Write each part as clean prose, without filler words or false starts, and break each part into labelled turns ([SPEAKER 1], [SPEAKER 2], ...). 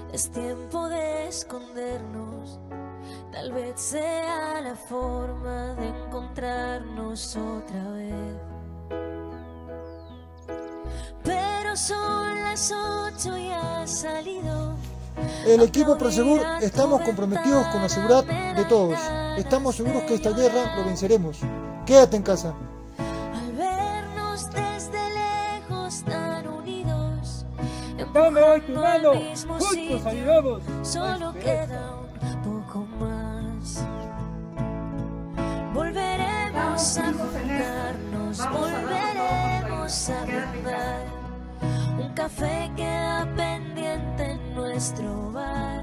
[SPEAKER 1] Es tiempo de escondernos, tal vez sea la forma de encontrarnos otra vez. Pero son las 8 y ha salido.
[SPEAKER 2] El equipo Prosegur estamos comprometidos con la seguridad de todos. Estamos seguros que esta guerra lo venceremos. Quédate en casa.
[SPEAKER 1] Al vernos desde lejos tan unidos,
[SPEAKER 3] Dame hoy tu mano,
[SPEAKER 1] al mismo
[SPEAKER 3] juntos
[SPEAKER 1] sitio,
[SPEAKER 3] ayudamos.
[SPEAKER 1] solo queda un poco más. Volveremos a juntarnos, volveremos a brindar. Un café queda pendiente en nuestro bar.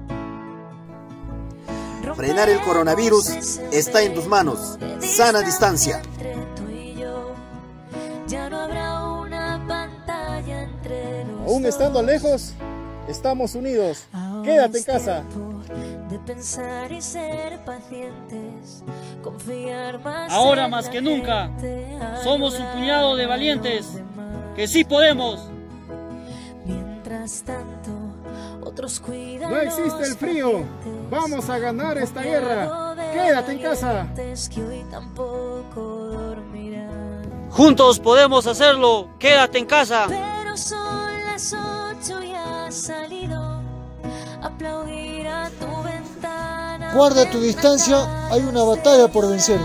[SPEAKER 4] Frenar el coronavirus está en tus manos. Sana distancia.
[SPEAKER 1] Entre tú y yo, ya no habrá una pantalla entre los
[SPEAKER 3] Aún estando
[SPEAKER 1] dos.
[SPEAKER 3] lejos, estamos unidos.
[SPEAKER 1] Ahora
[SPEAKER 3] Quédate en
[SPEAKER 1] es
[SPEAKER 3] casa.
[SPEAKER 1] tiempo de pensar y ser pacientes, confiar más
[SPEAKER 5] Ahora
[SPEAKER 1] en
[SPEAKER 5] más
[SPEAKER 1] la
[SPEAKER 5] que nunca,
[SPEAKER 1] gente,
[SPEAKER 5] somos un puñado de
[SPEAKER 1] ayudar a
[SPEAKER 5] valientes
[SPEAKER 1] los demás.
[SPEAKER 5] que sí podemos.
[SPEAKER 1] Mientras tanto, otros cuidan.
[SPEAKER 3] No existe el frío. Vamos a ganar esta guerra. Quédate en casa.
[SPEAKER 1] Que hoy tampoco dormirán.
[SPEAKER 5] Juntos podemos hacerlo. Quédate en casa.
[SPEAKER 1] Pero son las 8 y ha salido. Aplaudir a tu ventana.
[SPEAKER 2] Guarda tu distancia, hay una batalla por vencer.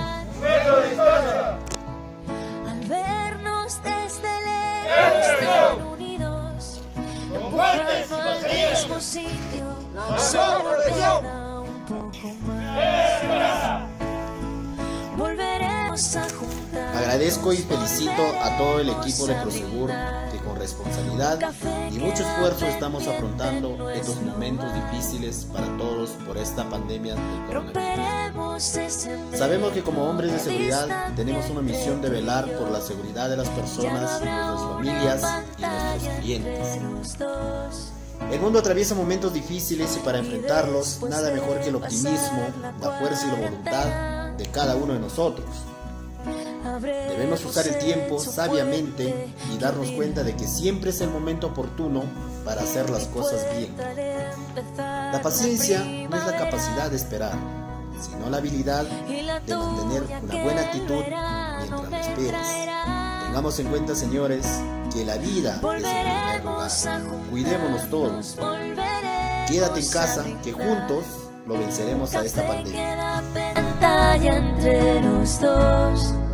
[SPEAKER 1] Al vernos desde lejos tan unidos, empujando al mismo sitio, solo queda un poco más. Volveremos a juntar.
[SPEAKER 4] Agradezco y felicito a todo el equipo de Prosegur que con responsabilidad y mucho esfuerzo estamos afrontando estos momentos difíciles para todos por esta pandemia del coronavirus.
[SPEAKER 1] Romperemos ese muro.
[SPEAKER 4] Sabemos que como hombres de seguridad tenemos una misión de velar por la seguridad de las personas, de nuestras familias y nuestros clientes.
[SPEAKER 1] Los dos.
[SPEAKER 4] El mundo atraviesa momentos difíciles y para enfrentarlos nada mejor que el optimismo, la fuerza y la voluntad de cada uno de nosotros. Debemos usar el tiempo sabiamente y darnos cuenta de que siempre es el momento oportuno para hacer las cosas bien. La paciencia no es la capacidad de esperar, sino la habilidad de mantener una buena actitud mientras lo esperas. Tengamos en cuenta, señores, que la vida es el primer lugar. Cuidémonos todos. Quédate en casa, que juntos lo venceremos a esta pandemia.
[SPEAKER 1] Pantalla entre los dos.